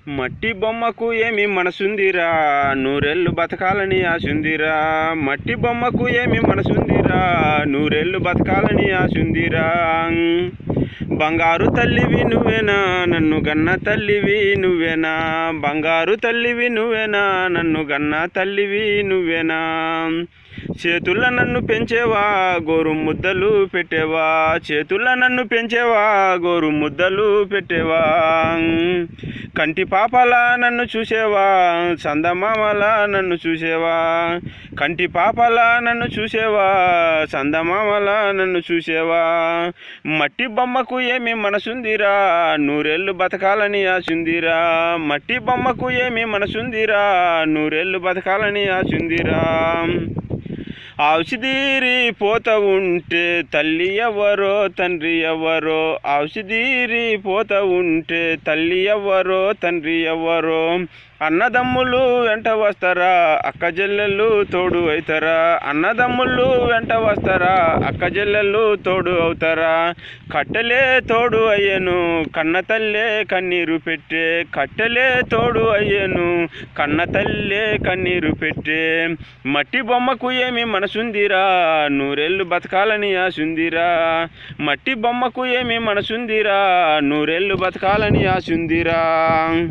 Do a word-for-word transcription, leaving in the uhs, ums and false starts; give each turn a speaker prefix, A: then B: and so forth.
A: మట్టి బొమ్మకు ఏమి మనసుందిరా, నూరెళ్ళు బతకాలని ఆశుందిరా. మట్టి బొమ్మకు ఏమి మనసుందిరా, నూరెళ్ళు బతకాలని ఆశుందిరా. బంగారు తల్లివి నువ్వేనా, నన్ను గన్న తల్లివి నువ్వేనా. బంగారు తల్లివి నువ్వేనా, నన్ను గన్న తల్లివి నువ్వేనా. చేతుల నన్ను పెంచేవా, గోరు ముద్దలు పెట్టేవా. చేతుల నన్ను పెంచేవా, గోరు ముద్దలు పెట్టేవా. కంటి పాపలా నన్ను చూసేవా, చందమామలా నన్ను చూసేవా. కంటి పాపలా నన్ను చూసేవా, చందమామలా నన్ను చూసేవా. మట్టి బొమ్మకు ఏమి మనసుందిరా, నూరేళ్ళు బతకాలని ఆశుందిరా. మట్టి బొమ్మకు ఏమి మనసుందిరా, నూరేళ్ళు బతకాలని ఆశుందిరా. ఔషధీరి పోత ఉంటే తల్లి ఎవరో తండ్రి ఎవరో. ఔషధీరి పోత ఉంటే తల్లి ఎవరో తండ్రి ఎవరో. అన్నదమ్ములు వెంట వస్తారా, అక్క చెల్లెళ్ళు తోడు అవుతారా. అన్నదమ్ములు వెంట వస్తారా, అక్క చెల్లెళ్ళు తోడు అవుతారా. కట్టెలే తోడు అయ్యను, కన్న తల్లే కన్నీరు పెట్టే. కట్టెలే తోడు అయ్యను, కన్న తల్లే కన్నీరు పెట్టే. మట్టి బొమ్మకు ఏమి మనసుందిరా, నూరేళ్ళు బతకాలని ఆశుందిరా. మట్టి బొమ్మకు ఏమి మనసుందిరా, నూరేళ్ళు బతకాలని ఆశుందిరా.